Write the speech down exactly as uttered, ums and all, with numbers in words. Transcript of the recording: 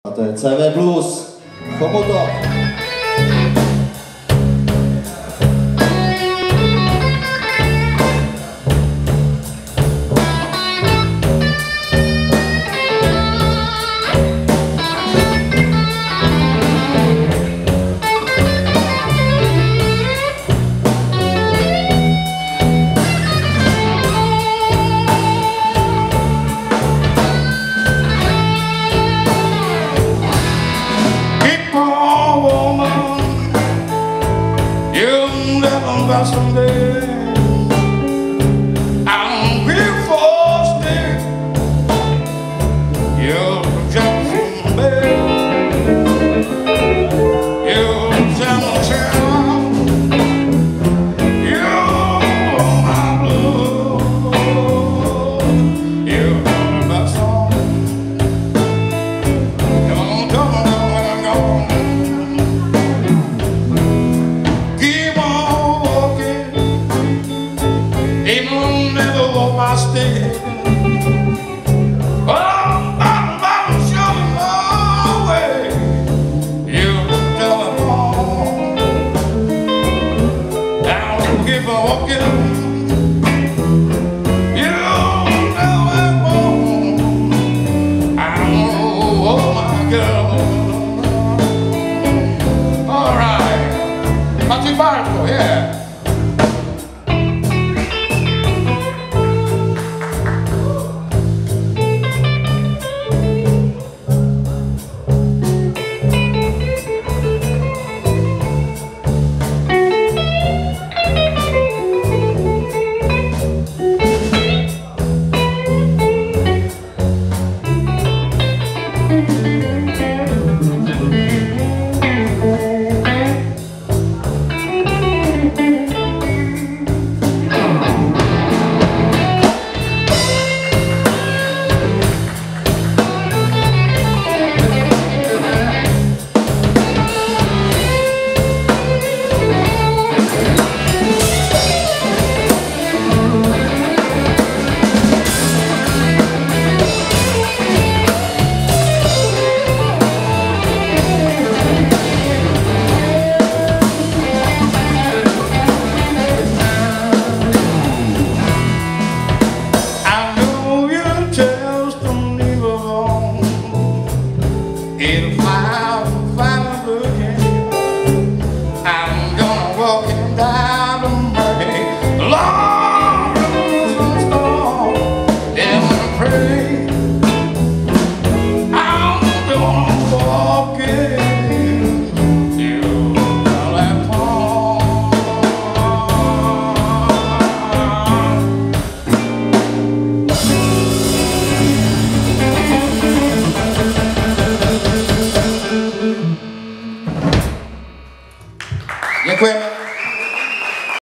A to je C V Blues. Chomutov. Someday I'm here for stay. You'll jump from bed. You'll jump down. You're my blood. You're my song. Come on, come on, come on, come on. Even never walk my stick. Oh, bottom, bottom, show me my way. You tell me wrong. I don't keep on walking. You never wrong. I don't know, my girl. All right, not too far, yeah. It'll fly, fly again. I'm gonna walk it down the Murray, long as storm, and pray. I'm gonna walk it till that fall. Dziękujemy.